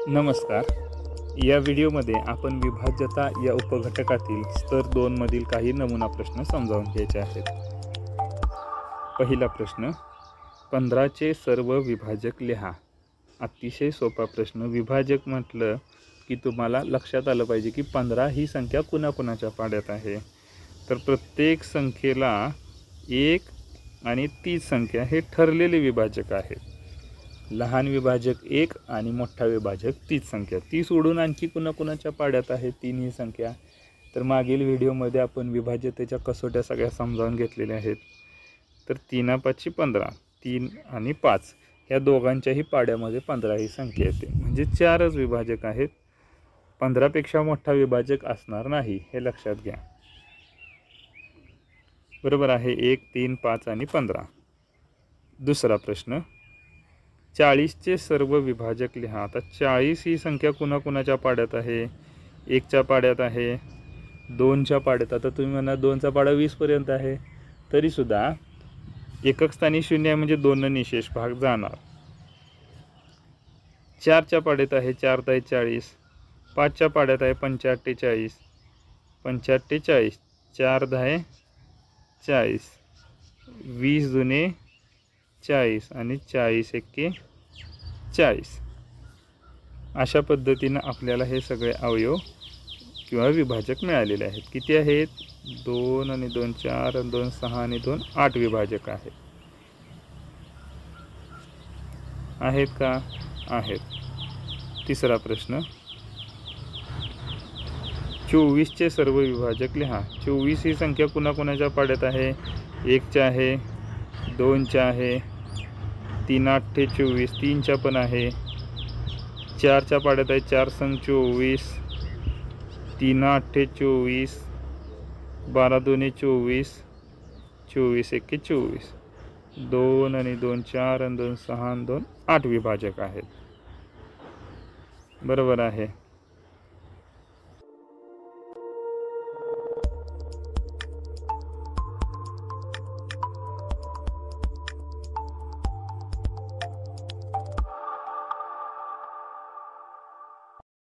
नमस्कार. या व्हिडिओमध्ये आपण विभाज्यता या उपघटकातील स्तर 2 मधील काही नमुना प्रश्न समजावून घ्यायचे आहेत. पहिला प्रश्न, 15चे सर्व विभाजक लिहा. अतिशय सोपा प्रश्न. विभाजक म्हटलं की तुम्हाला लक्षात आलं पाहिजे की 15 ही संख्या कुणाकुणाच्या पाड्यात आहे. तर प्रत्येक संख्येला 1 आणि 30 संख्या हे ठरलेले विभाजक आहेत. लहान विभाजक 1 आणि मोठा विभाजक 30 संख्या. 30 सोडून आणखी कुणाकुणाच्या पाड्यात आहे तीनही संख्या. तर मागील व्हिडिओमध्ये आपण विभाज्यतेच्या कसोट्या सगळ्या समजावून घेतलेल्या आहेत. तर 3 5 15, 3 आणि 5 ह्या दोघांच्याही पाड्यामध्ये 15 ही संख्या येते. म्हणजे 4च विभाजक आहेत. 15पेक्षा मोठा विभाजक असणार नाही, हे लक्षात घ्या. बरोबर आहे. 1, 3, 5 आणि 15. दुसरा प्रश्न, 40चे सर्व विभाजक लिहा. आता 40 ही संख्या कुणाकुणाच्या पाड्यात आहे? 1च्या पाड्यात आहे, 2च्या पाड्यात. आता तुम्ही म्हणा 2चा पाडा 20पर्यंत आहे, तरीसुद्धा एकक स्थानी 0 आहे म्हणजे 2 निशेष भाग जाणार. 4च्या पाड्यात आहे, 4 × 40. 5च्या पाड्यात आहे, 5 × 40. 5 × 40, 4 × 40, 20 × 40 आणि 40 × 40. अशा पद्धतीनं आपल्याला हे सगळे अवयव किंवा विभाजक मिळालेले आहेत. किती आहेत? 2 आणि 2 4 आणि 2 6 आणि 2 8 विभाजक आहेत. आहेत का? आहेत. तिसरा प्रश्न, 24चे सर्व विभाजक लिहा. 24 ही संख्या कुणाकुणाच्या पाड्यात आहे? 1च्या आहे, 2च्या आहे, 3 8 24, 3च्या पण आहे, 4च्या पाड्यात आहे, 4 × 24, 3 8 24, 12 2 24, 24 1 24. 2 आणि 2 4 आणि 2 6 आणि 2 8 विभाजक आहेत. बरोबर आहे.